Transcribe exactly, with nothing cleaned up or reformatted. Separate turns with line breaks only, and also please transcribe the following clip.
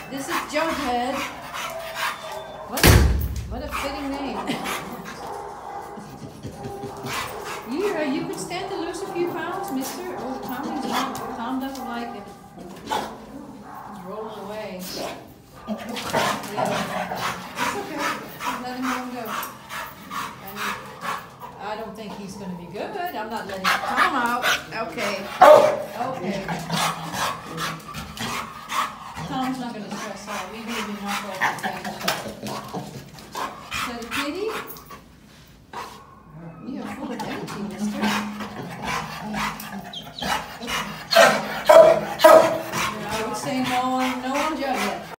This is Jughead. What? What a fitting name. You, uh, you could stand to lose a few pounds, mister. Oh, Tommy's not. Tom doesn't like it. He's rolling away. Yeah. It's okay. Just let him go. And I don't think he's going to be good. I'm not letting Tom out. Okay. Okay. Tom's not going to stress out. We gave him enough over the